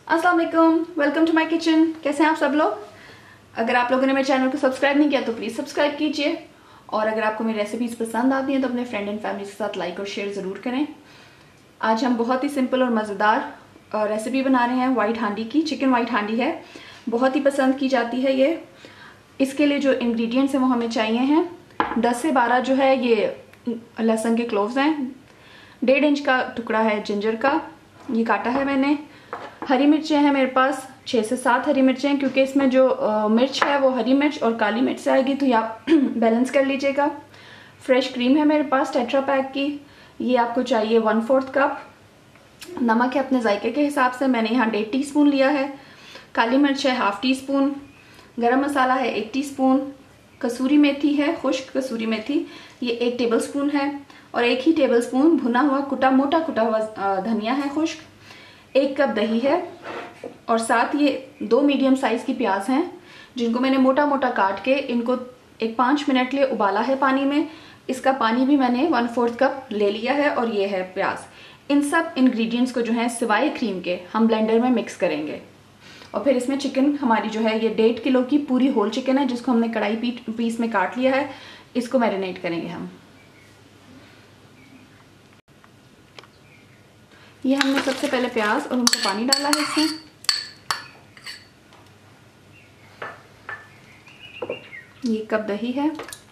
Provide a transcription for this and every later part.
अस्सलाम वालेकुम, welcome to my kitchen. कैसे हैं आप सब लोग? अगर आप लोगों ने मेरे चैनल को सब्सक्राइब नहीं किया तो प्लीज़ सब्सक्राइब कीजिए, और अगर आपको मेरी रेसिपीज़ पसंद आती हैं तो अपने फ्रेंड एंड फैमिली के साथ लाइक और शेयर ज़रूर करें। आज हम बहुत ही सिंपल और मज़ेदार रेसिपी बना रहे हैं वाइट हांडी की। चिकन वाइट हांडी है, बहुत ही पसंद की जाती है ये। इसके लिए जो इंग्रेडिएंट्स हैं वो हमें चाहिए हैं 10 से 12 जो है ये लहसुन के क्लोव्स हैं, 1.5 इंच का टुकड़ा है जिंजर का, ये काटा है मैंने। हरी मिर्चें हैं मेरे पास 6 से 7 हरी मिर्चें हैं, क्योंकि इसमें जो मिर्च है वो हरी मिर्च और काली मिर्च से आएगी, तो ये आप बैलेंस कर लीजिएगा। फ्रेश क्रीम है मेरे पास टेट्रा पैक की, ये आपको चाहिए 1/4 कप। नमक है अपने जायके के हिसाब से, मैंने यहाँ 1.5 टीस्पून लिया है। काली मिर्च है 1/2 टीस्पून। गरम मसाला है 1 टीस्पून। कसूरी मेथी है, खुश्क कसूरी मेथी, ये 1 टेबलस्पून है। और 1 ही टेबलस्पून भुना हुआ मोटा कुटा हुआ धनिया है खुश्क। 1 कप दही है, और साथ ये 2 मीडियम साइज की प्याज हैं, जिनको मैंने मोटा मोटा काट के इनको 5 मिनट लिए उबाला है पानी में। इसका पानी भी मैंने 1/4 कप ले लिया है, और ये है प्याज। इन सब इंग्रेडिएंट्स को जो है सिवाय क्रीम के हम ब्लेंडर में मिक्स करेंगे। और फिर इसमें चिकन हमारी जो है ये 1.5 किलो की पूरी होल चिकन है, जिसको हमने कढ़ाई पीस में काट लिया है। इसको मैरिनेट करेंगे हम। ये हमने सबसे पहले प्याज और उनको पानी डाला है इसमें। ये कप दही है।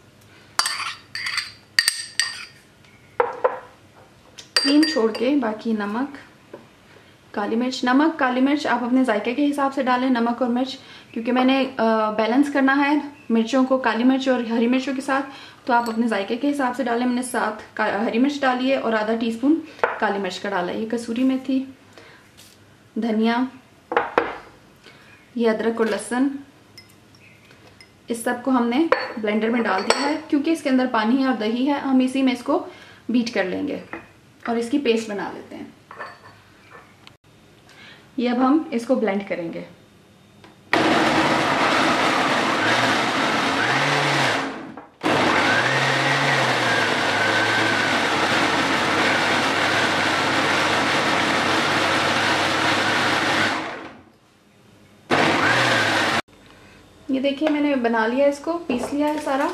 क्रीम छोड़ के बाकी नमक, काली मिर्च। नमक काली मिर्च आप अपने जायके के हिसाब से डालें, नमक और मिर्च, क्योंकि मैंने बैलेंस करना है मिर्चों को काली मिर्च और हरी मिर्चों के साथ, तो आप अपने जायके के हिसाब से डालें। मैंने 7 हरी मिर्च डाली है और आधा टीस्पून काली मिर्च का डाला है। ये कसूरी मेथी, धनिया, ये अदरक और लहसुन, इस सब को हमने ब्लेंडर में डाल दिया है। क्योंकि इसके अंदर पानी है और दही है, हम इसी में इसको बीट कर लेंगे और इसकी पेस्ट बना लेते हैं। ये अब हम इसको ब्लेंड करेंगे। ये देखिए मैंने बना लिया, इसको पीस लिया है सारा।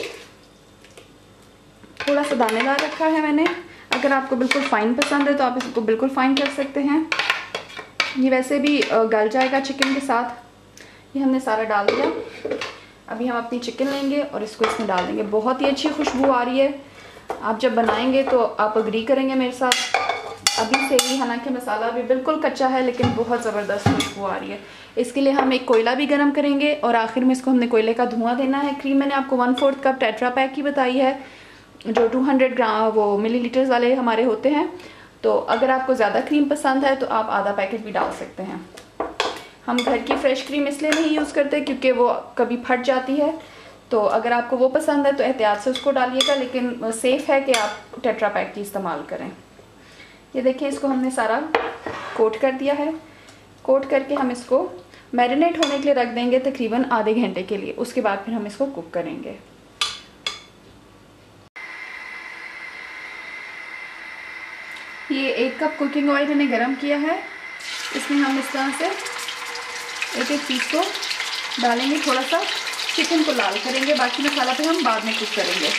थोड़ा सा दानेदार रखा है मैंने। अगर आपको बिल्कुल फाइन पसंद है तो आप इसको बिल्कुल फाइन कर सकते हैं। ये वैसे भी गल जाएगा चिकन के साथ। ये हमने सारा डाल दिया। अभी हम अपनी चिकन लेंगे और इसको इसमें डाल देंगे। बहुत ही अच्छी खुशबू आ रही है। आप जब बनाएंगे तो आप अग्री करेंगे मेरे साथ। अभी से ही, हालांकि मसाला अभी बिल्कुल कच्चा है, लेकिन बहुत ज़बरदस्त खुशबू आ रही है। इसके लिए हम एक कोयला भी गर्म करेंगे, और आखिर में इसको हमने कोयले का धुआं देना है। क्रीम मैंने आपको 1/4 कप टेट्रा पैक की बताई है, जो 200 ग्राम वो मिलीलीटर्स वाले हमारे होते हैं। तो अगर आपको ज़्यादा क्रीम पसंद है तो आप आधा पैकेट भी डाल सकते हैं। हम घर की फ्रेश क्रीम इसलिए नहीं यूज़ करते क्योंकि वो कभी फट जाती है। तो अगर आपको वो पसंद है तो एहतियात से उसको डालिएगा, लेकिन सेफ़ है कि आप टेट्रा पैक की इस्तेमाल करें। ये देखिए इसको हमने सारा कोट कर दिया है। कोट करके हम इसको मैरिनेट होने के लिए रख देंगे तकरीबन आधे घंटे के लिए। उसके बाद फिर हम इसको कुक करेंगे। ये 1 कप कुकिंग ऑयल मैंने गरम किया है। इसमें हम इस तरह से एक पीस को डालेंगे। थोड़ा सा चिकन को लाल करेंगे, बाकी मसाला फिर हम बाद में कुक करेंगे।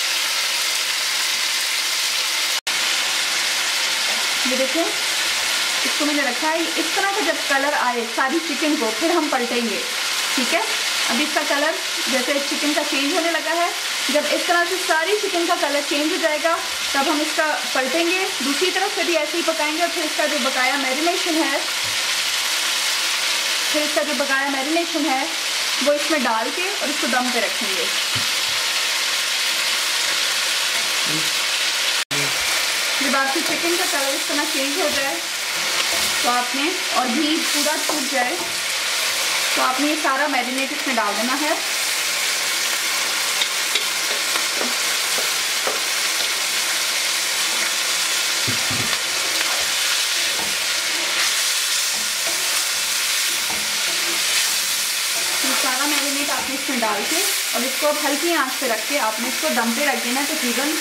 ये देखिए इसको मैंने रखा है। इस तरह का जब कलर आए सारी चिकन को, फिर हम पलटेंगे, ठीक है। अभी इसका कलर जैसे चिकन का चेंज होने लगा है, जब इस तरह से सारी चिकन का कलर चेंज हो जाएगा तब हम इसका पलटेंगे। दूसरी तरफ से भी ऐसे ही पकाएंगे और फिर इसका जो बकाया मैरिनेशन है वो इसमें डाल के और इसको दम पे रखेंगे। जब आपकी चिकन का कलर इस तरह चेंज हो जाए तो आपने, और घी पूरा छूट जाए तो आपने ये सारा मैरिनेट इसमें डाल देना है। ये सारा मैरिनेट आपने इसमें डाल के और इसको अब हल्की आंच पे रख के आपने इसको दम पे रख देना। तकरीबन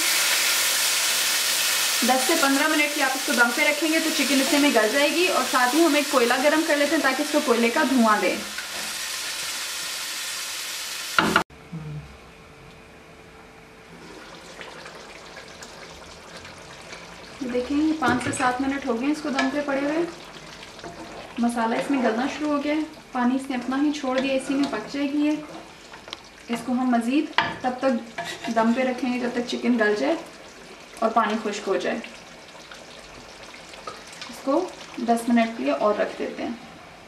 10 से 15 मिनट की आप इसको दम पे रखेंगे तो चिकन इतने में गल जाएगी। और साथ ही हम एक कोयला गर्म कर लेते हैं ताकि इसको कोयले का धुआं दें। देखिए 5 से 7 मिनट हो गए इसको दम पे पड़े हुए। मसाला इसमें गलना शुरू हो गया है, पानी इसने अपना ही छोड़ दिया, इसी में पक जाएगी ये। इसको हम मज़ीद तब तक दम पे रखेंगे जब तक चिकन गल जाए और पानी खुश्क हो जाए। इसको 10 मिनट के लिए और रख देते हैं।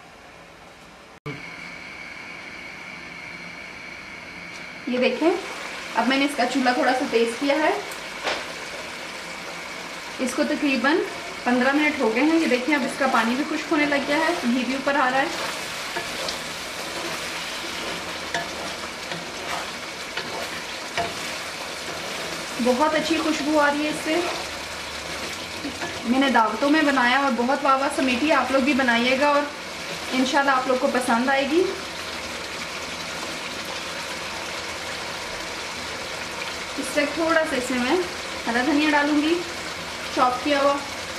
ये देखें, अब मैंने इसका चूल्हा थोड़ा सा तेज किया है। इसको तकरीबन 15 मिनट हो गए हैं। ये देखें, अब इसका पानी भी खुश्क होने लग गया है, घी भी ऊपर आ रहा है। बहुत अच्छी खुशबू आ रही है इससे। मैंने दावतों में बनाया और बहुत वाह वाह समेटी। आप लोग भी बनाइएगा और इंशाल्लाह आप लोग को पसंद आएगी। इससे थोड़ा सा इसमें मैं हरा धनिया डालूंगी, चॉप किया हुआ।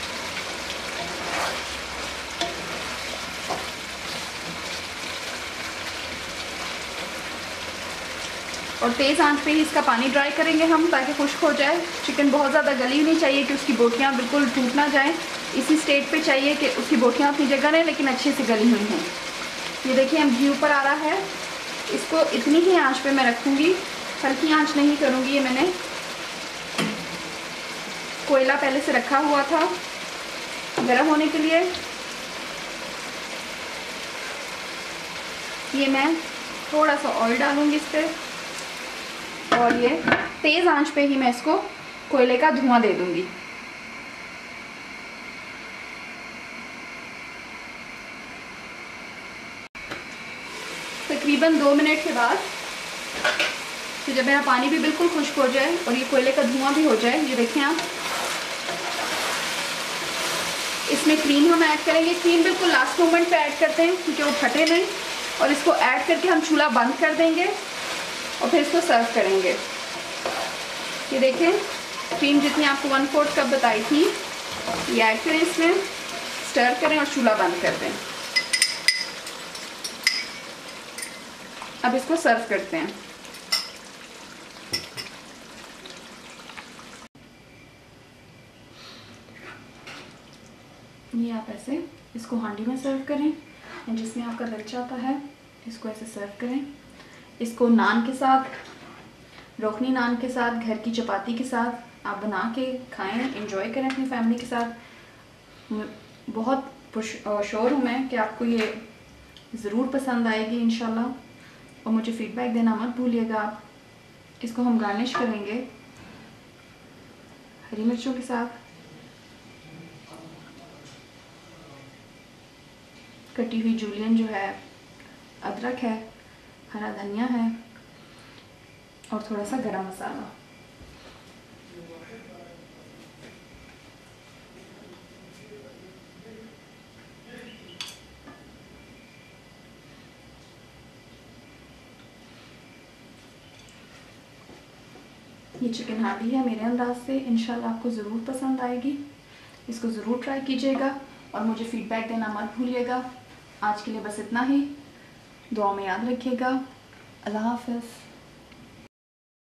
और तेज़ आंच पे ही इसका पानी ड्राई करेंगे हम ताकि खुश्क हो जाए। चिकन बहुत ज़्यादा गली नहीं चाहिए कि उसकी बोटियाँ बिल्कुल टूट ना जाएं। इसी स्टेट पे चाहिए कि उसकी बोटियाँ अपनी जगह रहें लेकिन अच्छे से गली हुई हैं। ये देखिए, हम घी ऊपर आ रहा है। इसको इतनी ही आंच पे मैं रखूँगी, हल्की आंच नहीं करूँगी। ये मैंने कोयला पहले से रखा हुआ था गर्म होने के लिए। ये मैं थोड़ा सा ऑयल डालूंगी इस पर और ये तेज़ आंच पे ही मैं इसको कोयले का धुआं दे दूंगी। तकरीबन 2 मिनट के बाद तो जब मेरा पानी भी बिल्कुल खुश्क हो जाए और ये कोयले का धुआं भी हो जाए, ये देखें आप, इसमें क्रीम हम ऐड करेंगे। क्रीम बिल्कुल लास्ट मोमेंट पे ऐड करते हैं क्योंकि वो फटे नहीं। और इसको ऐड करके हम चूल्हा बंद कर देंगे और फिर इसको सर्व करेंगे। ये देखें, क्रीम जितनी आपको 1/4 कप बताई थी ये ऐड करें, इसमें स्टर करें और चूल्हा बंद कर दें। अब इसको सर्व करते हैं। ये आप ऐसे इसको हांडी में सर्व करें, जिसमें आपका दिल चाहता है इसको ऐसे सर्व करें। इसको नान के साथ, रोकनी नान के साथ, घर की चपाती के साथ आप बना के खाएं, एंजॉय करें अपनी फैमिली के साथ। बहुत श्योर हूँ मैं कि आपको ये ज़रूर पसंद आएगी इंशाल्लाह। और मुझे फीडबैक देना मत भूलिएगा आप। इसको हम गार्निश करेंगे हरी मिर्चों के साथ, कटी हुई जूलियन जो है, अदरक है, हरा धनिया है और थोड़ा सा गरम मसाला। ये चिकन हांडी है मेरे अंदाज से, इंशाल्लाह आपको ज़रूर पसंद आएगी। इसको ज़रूर ट्राई कीजिएगा और मुझे फीडबैक देना मत भूलिएगा। आज के लिए बस इतना ही। दुआ में याद रखिएगा। अल्लाह हाफ़िज़।